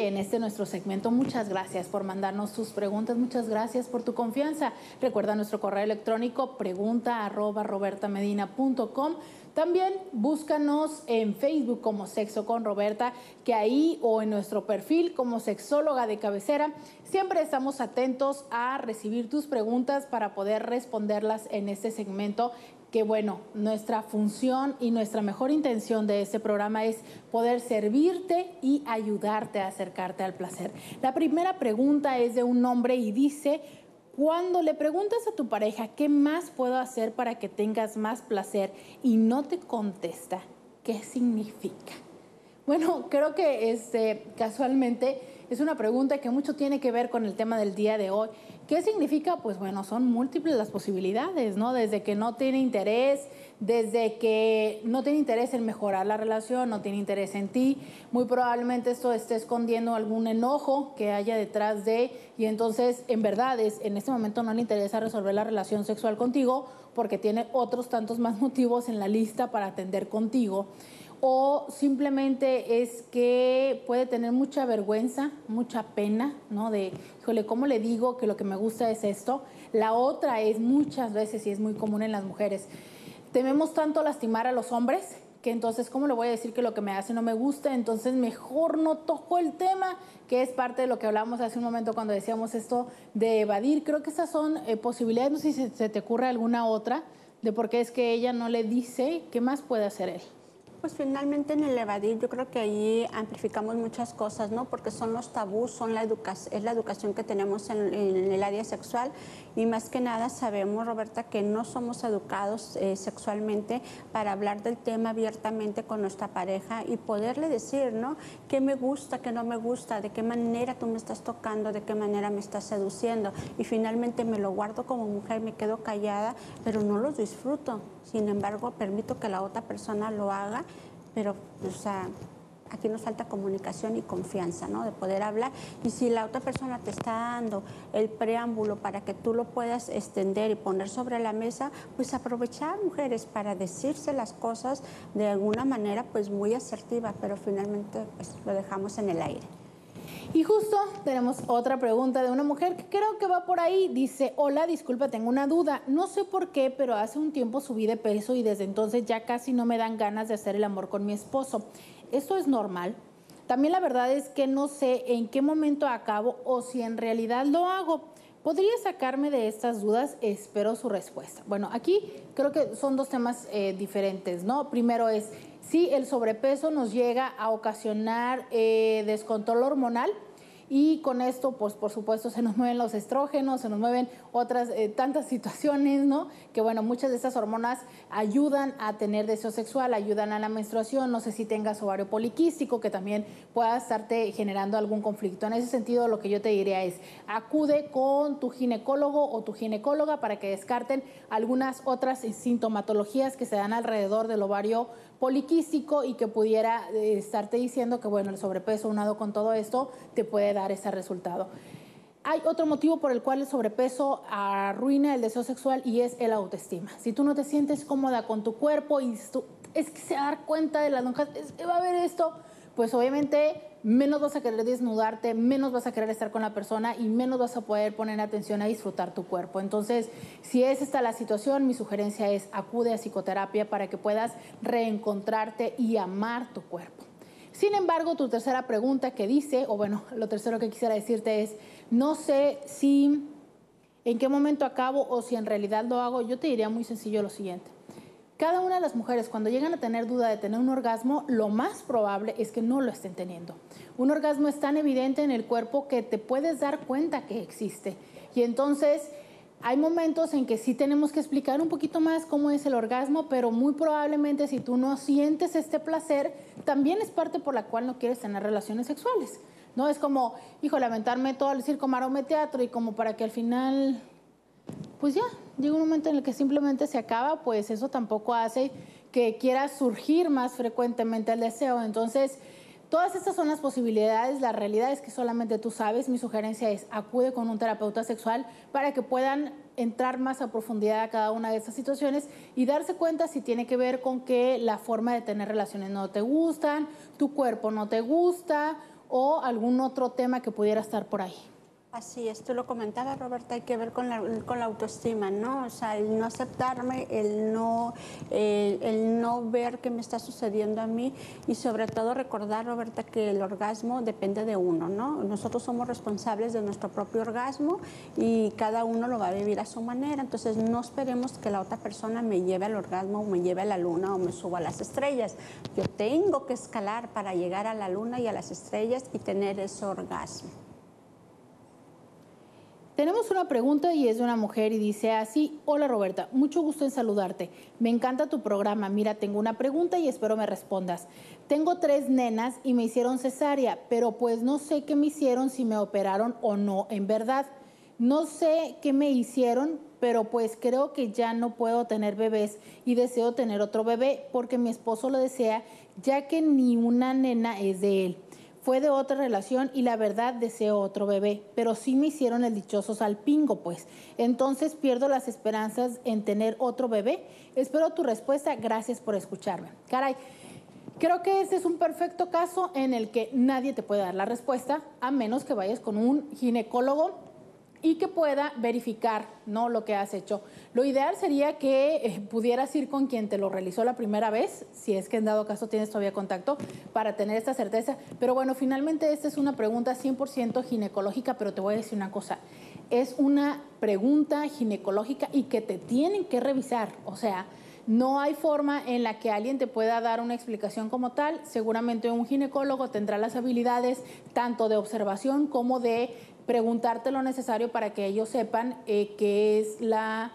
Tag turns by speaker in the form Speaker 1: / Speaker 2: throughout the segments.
Speaker 1: en este nuestro segmento. Muchas gracias por mandarnos tus preguntas, muchas gracias por tu confianza. Recuerda nuestro correo electrónico pregunta@robertamedina.com. También búscanos en Facebook como Sexo con Roberta, que ahí o en nuestro perfil como sexóloga de cabecera. Siempre estamos atentos a recibir tus preguntas para poder responderlas en este segmento. Que bueno, nuestra función y nuestra mejor intención de este programa es poder servirte y ayudarte a acercarte al placer. La primera pregunta es de un hombre y dice: cuando le preguntas a tu pareja qué más puedo hacer para que tengas más placer y no te contesta, ¿qué significa? Bueno, creo que casualmente es una pregunta que mucho tiene que ver con el tema del día de hoy. ¿Qué significa? Pues bueno, son múltiples las posibilidades, ¿no? Desde que no tiene interés, desde que no tiene interés en mejorar la relación, no tiene interés en ti. Muy probablemente esto esté escondiendo algún enojo que haya detrás de, y entonces en verdad en este momento no le interesa resolver la relación sexual contigo porque tiene otros tantos más motivos en la lista para atender contigo. O simplemente es que puede tener mucha vergüenza, mucha pena, ¿no? De, híjole, ¿cómo le digo que lo que me gusta es esto? La otra es muchas veces, y es muy común en las mujeres, tememos tanto lastimar a los hombres que entonces, ¿cómo le voy a decir que lo que me hace no me gusta? Entonces mejor no toco el tema, que es parte de lo que hablamos hace un momento cuando decíamos esto de evadir. Creo que esas son posibilidades. No sé si se te ocurre alguna otra de por qué es que ella no le dice qué más puede hacer él.
Speaker 2: Pues finalmente en el evadir yo creo que ahí amplificamos muchas cosas, ¿no? Porque son los tabús, es la educación que tenemos en el área sexual, y más que nada sabemos, Roberta, que no somos educados sexualmente para hablar del tema abiertamente con nuestra pareja y poderle decir, ¿no? ¿Qué me gusta, qué no me gusta? ¿De qué manera tú me estás tocando? ¿De qué manera me estás seduciendo? Y finalmente me lo guardo como mujer, me quedo callada, pero no los disfruto. Sin embargo, permito que la otra persona lo haga, pero, o sea, aquí nos falta comunicación y confianza, ¿no? De poder hablar. Y si la otra persona te está dando el preámbulo para que tú lo puedas extender y poner sobre la mesa, pues aprovechar, mujeres, para decirse las cosas de alguna manera, pues muy asertiva, pero finalmente pues lo dejamos en el aire.
Speaker 1: Y justo tenemos otra pregunta de una mujer que creo que va por ahí. Dice: hola, disculpa, tengo una duda. No sé por qué, pero hace un tiempo subí de peso y desde entonces ya casi no me dan ganas de hacer el amor con mi esposo. ¿Esto es normal? También la verdad es que no sé en qué momento acabo o si en realidad lo hago. ¿Podría sacarme de estas dudas? Espero su respuesta. Bueno, aquí creo que son dos temas diferentes, ¿no? Primero es si el sobrepeso nos llega a ocasionar descontrol hormonal, y con esto, pues por supuesto, se nos mueven los estrógenos, se nos mueven otras tantas situaciones, ¿no? Que bueno, muchas de estas hormonas ayudan a tener deseo sexual, ayudan a la menstruación. No sé si tengas ovario poliquístico, que también pueda estarte generando algún conflicto. En ese sentido, lo que yo te diría es: acude con tu ginecólogo o tu ginecóloga para que descarten algunas otras sintomatologías que se dan alrededor del ovario poliquístico y que pudiera estarte diciendo que bueno, el sobrepeso unado con todo esto te puede dar ese resultado. Hay otro motivo por el cual el sobrepeso arruina el deseo sexual, y es el autoestima. Si tú no te sientes cómoda con tu cuerpo y tú, es que se va a dar cuenta de las lonjas, es que va a ver esto, pues obviamente menos vas a querer desnudarte, menos vas a querer estar con la persona y menos vas a poder poner atención a disfrutar tu cuerpo. Entonces, si es esta la situación, mi sugerencia es: acude a psicoterapia para que puedas reencontrarte y amar tu cuerpo. Sin embargo, tu tercera pregunta que dice, o bueno, lo tercero que quisiera decirte es: no sé si en qué momento acabo o si en realidad lo hago. Yo te diría muy sencillo lo siguiente: cada una de las mujeres, cuando llegan a tener duda de tener un orgasmo, lo más probable es que no lo estén teniendo. Un orgasmo es tan evidente en el cuerpo que te puedes dar cuenta que existe. Y entonces hay momentos en que sí tenemos que explicar un poquito más cómo es el orgasmo, pero muy probablemente si tú no sientes este placer, también es parte por la cual no quieres tener relaciones sexuales. No es como, hijo, lamentarme todo el circo, maroma y teatro, y como para que al final, pues ya, llega un momento en el que simplemente se acaba. Pues eso tampoco hace que quieras surgir más frecuentemente el deseo. Entonces, todas estas son las posibilidades. La realidad es que solamente tú sabes. Mi sugerencia es: acude con un terapeuta sexual para que puedan entrar más a profundidad a cada una de estas situaciones y darse cuenta si tiene que ver con que la forma de tener relaciones no te gustan, tu cuerpo no te gusta, o algún otro tema que pudiera estar por ahí.
Speaker 2: Así es, tú lo comentabas, Roberta, hay que ver con la autoestima, ¿no? O sea, el no aceptarme, el no ver qué me está sucediendo a mí y sobre todo recordar, Roberta, que el orgasmo depende de uno, ¿no? Nosotros somos responsables de nuestro propio orgasmo y cada uno lo va a vivir a su manera, entonces no esperemos que la otra persona me lleve al orgasmo o me lleve a la luna o me suba a las estrellas. Yo tengo que escalar para llegar a la luna y a las estrellas y tener ese orgasmo.
Speaker 1: Tenemos una pregunta y es de una mujer y dice así: hola Roberta, mucho gusto en saludarte. Me encanta tu programa. Mira, tengo una pregunta y espero me respondas. Tengo 3 nenas y me hicieron cesárea, pero pues no sé qué me hicieron, si me operaron o no, en verdad. No sé qué me hicieron, pero pues creo que ya no puedo tener bebés y deseo tener otro bebé porque mi esposo lo desea, ya que ni una nena es de él. Fue de otra relación y la verdad deseo otro bebé, pero sí me hicieron el dichoso salpingo, pues. Entonces pierdo las esperanzas en tener otro bebé. Espero tu respuesta. Gracias por escucharme. Caray, creo que ese es un perfecto caso en el que nadie te puede dar la respuesta, a menos que vayas con un ginecólogo y que pueda verificar, ¿no?, lo que has hecho. Lo ideal sería que pudieras ir con quien te lo realizó la primera vez, si es que en dado caso tienes todavía contacto, para tener esta certeza. Pero bueno, finalmente esta es una pregunta 100% ginecológica, pero te voy a decir una cosa. Es una pregunta ginecológica y que te tienen que revisar. O sea, no hay forma en la que alguien te pueda dar una explicación como tal. Seguramente un ginecólogo tendrá las habilidades tanto de observación como de preguntarte lo necesario para que ellos sepan qué es la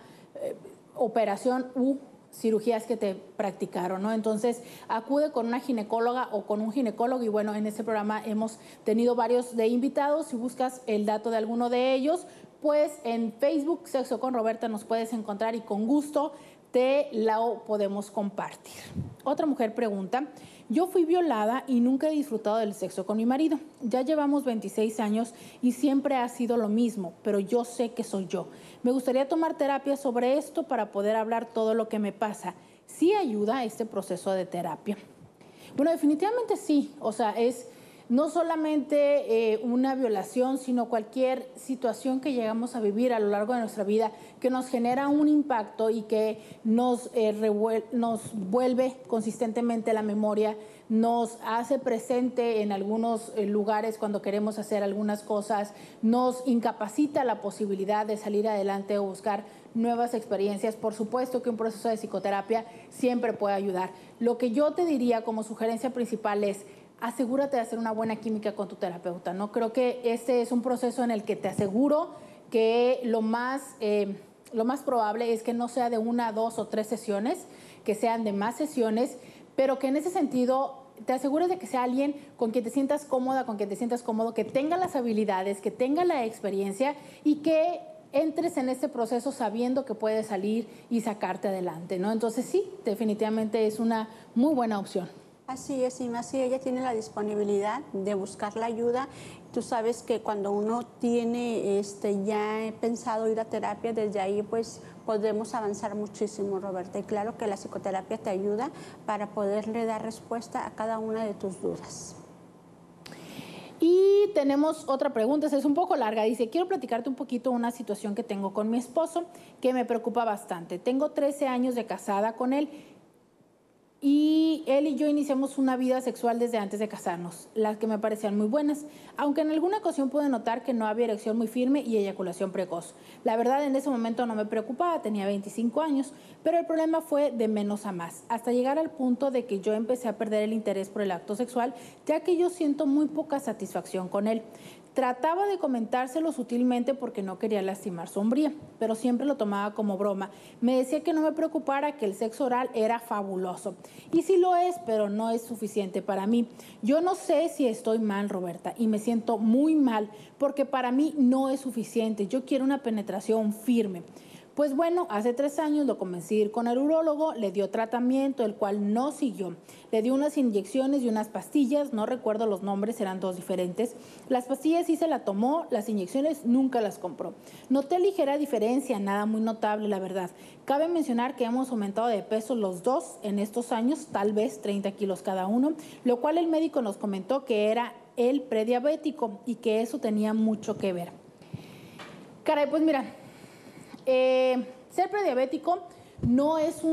Speaker 1: operación u cirugías que te practicaron, ¿no? Entonces, acude con una ginecóloga o con un ginecólogo y bueno, en este programa hemos tenido varios de invitados. Si buscas el dato de alguno de ellos, pues en Facebook, Sexo con Roberta, nos puedes encontrar y con gusto te lo podemos compartir. Otra mujer pregunta: yo fui violada y nunca he disfrutado del sexo con mi marido. Ya llevamos 26 años y siempre ha sido lo mismo, pero yo sé que soy yo. Me gustaría tomar terapia sobre esto para poder hablar todo lo que me pasa. ¿Sí ayuda este proceso de terapia? Bueno, definitivamente sí. O sea, es no solamente una violación, sino cualquier situación que llegamos a vivir a lo largo de nuestra vida que nos genera un impacto y que nos vuelve consistentemente la memoria, nos hace presente en algunos lugares cuando queremos hacer algunas cosas, nos incapacita la posibilidad de salir adelante o buscar nuevas experiencias. Por supuesto que un proceso de psicoterapia siempre puede ayudar. Lo que yo te diría como sugerencia principal es: asegúrate de hacer una buena química con tu terapeuta, ¿no? Creo que este es un proceso en el que te aseguro que lo más probable es que no sea de 1, 2 o 3 sesiones, que sean de más sesiones, pero que en ese sentido te asegures de que sea alguien con quien te sientas cómoda, con quien te sientas cómodo, que tenga las habilidades, que tenga la experiencia y que entres en este proceso sabiendo que puedes salir y sacarte adelante, ¿no? Entonces sí, definitivamente es una muy buena opción.
Speaker 2: Así es, y más si ella tiene la disponibilidad de buscar la ayuda. Tú sabes que cuando uno tiene ya pensado ir a terapia, desde ahí pues podemos avanzar muchísimo, Roberta. Y claro que la psicoterapia te ayuda para poderle dar respuesta a cada una de tus dudas.
Speaker 1: Y tenemos otra pregunta, es un poco larga. Dice: quiero platicarte un poquito una situación que tengo con mi esposo que me preocupa bastante. Tengo 13 años de casada con él y él y yo iniciamos una vida sexual desde antes de casarnos, las que me parecían muy buenas, aunque en alguna ocasión pude notar que no había erección muy firme y eyaculación precoz. La verdad, en ese momento no me preocupaba, tenía 25 años, pero el problema fue de menos a más, hasta llegar al punto de que yo empecé a perder el interés por el acto sexual, ya que yo siento muy poca satisfacción con él. Trataba de comentárselo sutilmente porque no quería lastimar su hombría, pero siempre lo tomaba como broma. Me decía que no me preocupara, que el sexo oral era fabuloso. Y sí lo es, pero no es suficiente para mí. Yo no sé si estoy mal, Roberta, y me siento muy mal porque para mí no es suficiente. Yo quiero una penetración firme. Pues bueno, hace 3 años lo convencí de ir con el urólogo, le dio tratamiento, el cual no siguió. Le dio unas inyecciones y unas pastillas, no recuerdo los nombres, eran 2 diferentes. Las pastillas sí se la tomó, las inyecciones nunca las compró. Noté ligera diferencia, nada muy notable, la verdad. Cabe mencionar que hemos aumentado de peso los 2 en estos años, tal vez 30 kilos cada uno, lo cual el médico nos comentó que era él prediabético y que eso tenía mucho que ver. Caray, pues mira, ser prediabético no es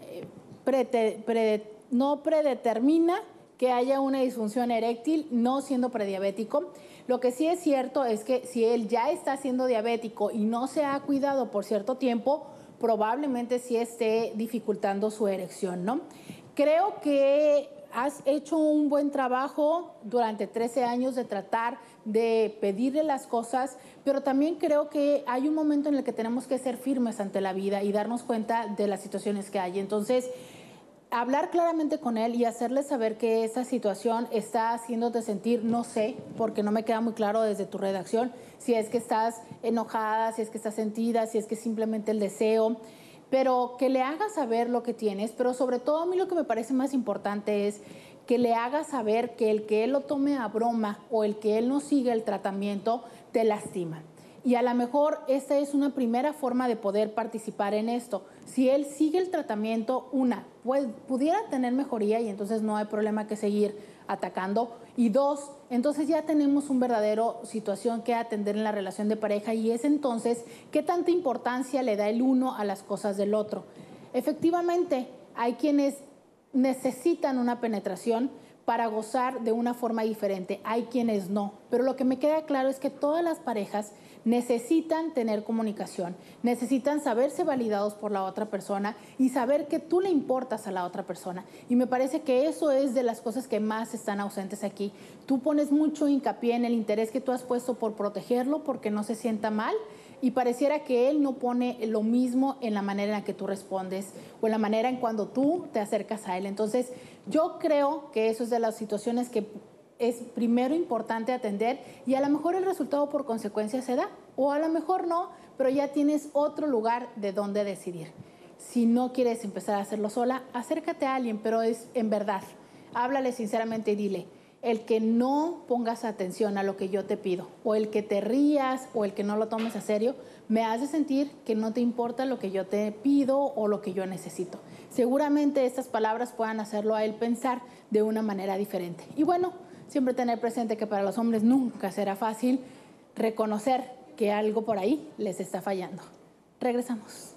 Speaker 1: no predetermina que haya una disfunción eréctil no siendo prediabético. Lo que sí es cierto es que si él ya está siendo diabético y no se ha cuidado por cierto tiempo, probablemente sí esté dificultando su erección, ¿no? Creo que has hecho un buen trabajo durante 13 años de tratar de pedirle las cosas, pero también creo que hay un momento en el que tenemos que ser firmes ante la vida y darnos cuenta de las situaciones que hay. Entonces, hablar claramente con él y hacerle saber que esa situación está haciéndote sentir, no sé, porque no me queda muy claro desde tu redacción, si es que estás enojada, si es que estás sentida, si es que simplemente el deseo, pero que le hagas saber lo que tienes, pero sobre todo a mí lo que me parece más importante es que le hagas saber que el que él lo tome a broma o el que él no siga el tratamiento te lastima. Y a lo mejor esta es una primera forma de poder participar en esto. Si él sigue el tratamiento, pues pudiera tener mejoría y entonces no hay problema que seguir atacando. Y dos, entonces ya tenemos una verdadera situación que atender en la relación de pareja y es entonces qué tanta importancia le da el uno a las cosas del otro. Efectivamente, hay quienes necesitan una penetración para gozar de una forma diferente, hay quienes no, pero lo que me queda claro es que todas las parejas necesitan tener comunicación, necesitan saberse validados por la otra persona y saber que tú le importas a la otra persona. Y me parece que eso es de las cosas que más están ausentes aquí. Tú pones mucho hincapié en el interés que tú has puesto por protegerlo, porque no se sienta mal, y pareciera que él no pone lo mismo en la manera en la que tú respondes o en la manera en cuando tú te acercas a él. Entonces, yo creo que eso es de las situaciones que es primero importante atender y a lo mejor el resultado por consecuencia se da o a lo mejor no, pero ya tienes otro lugar de donde decidir. Si no quieres empezar a hacerlo sola, acércate a alguien, pero es en verdad. Háblale sinceramente y dile, el que no pongas atención a lo que yo te pido o el que te rías o el que no lo tomes a serio, me hace sentir que no te importa lo que yo te pido o lo que yo necesito. Seguramente estas palabras puedan hacerlo a él pensar de una manera diferente. Y bueno, siempre tener presente que para los hombres nunca será fácil reconocer que algo por ahí les está fallando. Regresamos.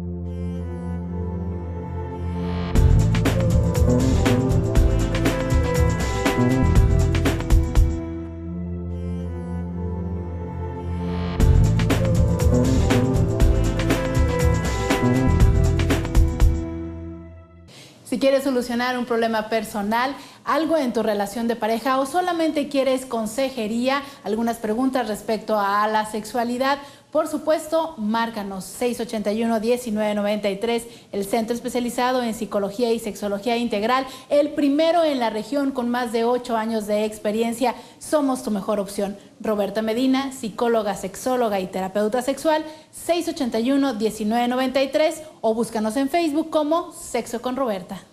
Speaker 1: Si quieres solucionar un problema personal, algo en tu relación de pareja o solamente quieres consejería, algunas preguntas respecto a la sexualidad, por supuesto, márcanos 681-1993, el centro especializado en psicología y sexología integral, el primero en la región con más de 8 años de experiencia. Somos tu mejor opción. Roberta Medina, psicóloga, sexóloga y terapeuta sexual, 681-1993 o búscanos en Facebook como Sexo con Roberta.